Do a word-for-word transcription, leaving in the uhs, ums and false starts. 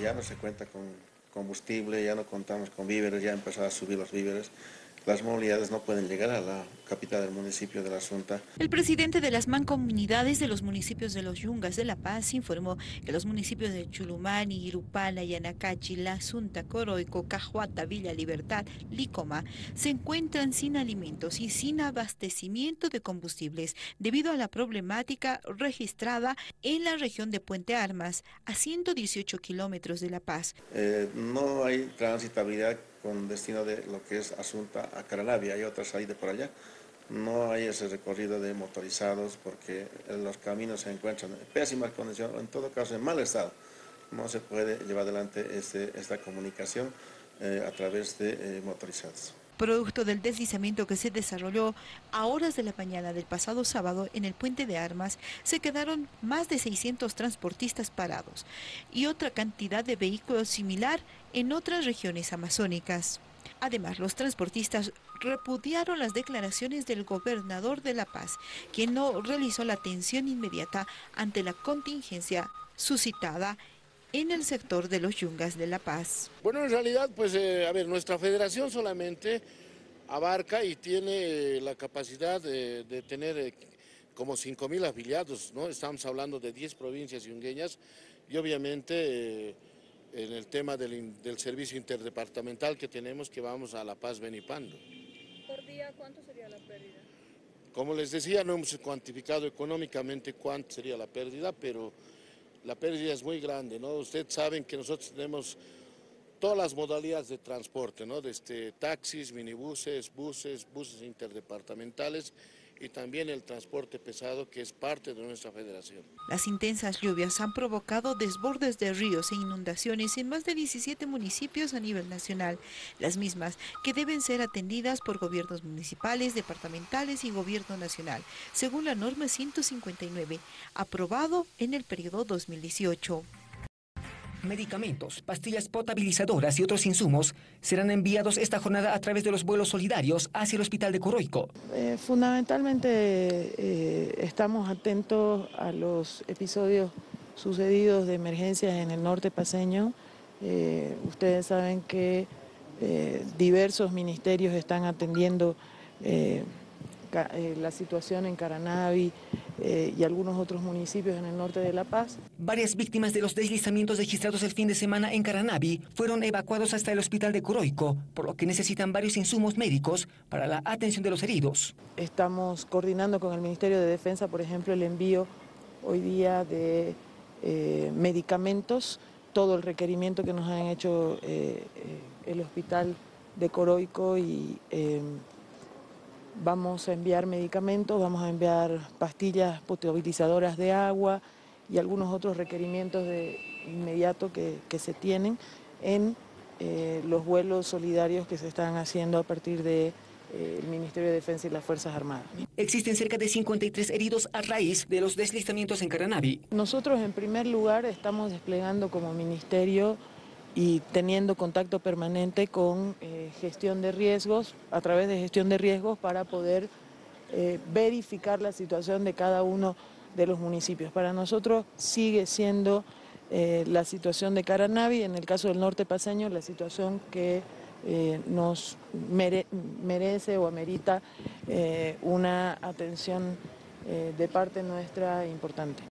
ya no se cuenta con combustible, ya no contamos con víveres, ya han empezado a subir los víveres. Las movilidades no pueden llegar a la capital del municipio de La Asunta. El presidente de las mancomunidades de los municipios de los Yungas de La Paz informó que los municipios de Chulumani, Irupala, Yanacachi, La Asunta, Coroico, Cajuata, Villa Libertad, Licoma se encuentran sin alimentos y sin abastecimiento de combustibles debido a la problemática registrada en la región de Puente Armas, a ciento dieciocho kilómetros de La Paz. Eh, no hay transitabilidad con destino de lo que es Asunta a Caranavi, hay otra salida por allá. No hay ese recorrido de motorizados porque los caminos se encuentran en pésima condición, o en todo caso en mal estado. No se puede llevar adelante este, esta comunicación eh, a través de eh, motorizados. Producto del deslizamiento que se desarrolló a horas de la mañana del pasado sábado en el Puente de Armas, se quedaron más de seiscientos transportistas parados y otra cantidad de vehículos similar en otras regiones amazónicas. Además, los transportistas repudiaron las declaraciones del gobernador de La Paz, quien no realizó la atención inmediata ante la contingencia suscitada en el sector de los Yungas de La Paz. Bueno, en realidad, pues, eh, a ver, nuestra federación solamente abarca y tiene la capacidad de, de tener eh, como cinco mil afiliados, ¿no? Estamos hablando de diez provincias yungueñas y obviamente eh, en el tema del, del servicio interdepartamental que tenemos, que vamos a La Paz, Benipando. ¿Por día cuánto sería la pérdida? Como les decía, no hemos cuantificado económicamente cuánto sería la pérdida, pero la pérdida es muy grande, ¿no? Ustedes saben que nosotros tenemos todas las modalidades de transporte, ¿no? Desde taxis, minibuses, buses, buses interdepartamentales y también el transporte pesado, que es parte de nuestra federación. Las intensas lluvias han provocado desbordes de ríos e inundaciones en más de diecisiete municipios a nivel nacional, las mismas que deben ser atendidas por gobiernos municipales, departamentales y gobierno nacional, según la norma ciento cincuenta y nueve, aprobado en el periodo dos mil dieciocho. Medicamentos, pastillas potabilizadoras y otros insumos serán enviados esta jornada a través de los vuelos solidarios hacia el hospital de Coroico. Eh, fundamentalmente eh, estamos atentos a los episodios sucedidos de emergencias en el norte paceño. Eh, ustedes saben que eh, diversos ministerios están atendiendo eh, ca eh, la situación en Caranavi, Eh, y algunos otros municipios en el norte de La Paz. Varias víctimas de los deslizamientos registrados el fin de semana en Caranavi fueron evacuados hasta el hospital de Coroico, por lo que necesitan varios insumos médicos para la atención de los heridos. Estamos coordinando con el Ministerio de Defensa, por ejemplo, el envío hoy día de eh, medicamentos, todo el requerimiento que nos han hecho eh, eh, el hospital de Coroico y eh, vamos a enviar medicamentos, vamos a enviar pastillas potabilizadoras de agua y algunos otros requerimientos de inmediato que, que se tienen en eh, los vuelos solidarios que se están haciendo a partir del de, eh, Ministerio de Defensa y las Fuerzas Armadas. Existen cerca de cincuenta y tres heridos a raíz de los deslizamientos en Caranavi. Nosotros, en primer lugar, estamos desplegando como ministerio y teniendo contacto permanente con eh, gestión de riesgos, a través de gestión de riesgos para poder eh, verificar la situación de cada uno de los municipios. Para nosotros sigue siendo eh, la situación de Caranavi, en el caso del norte paceño, la situación que eh, nos mere merece o amerita eh, una atención eh, de parte nuestra importante.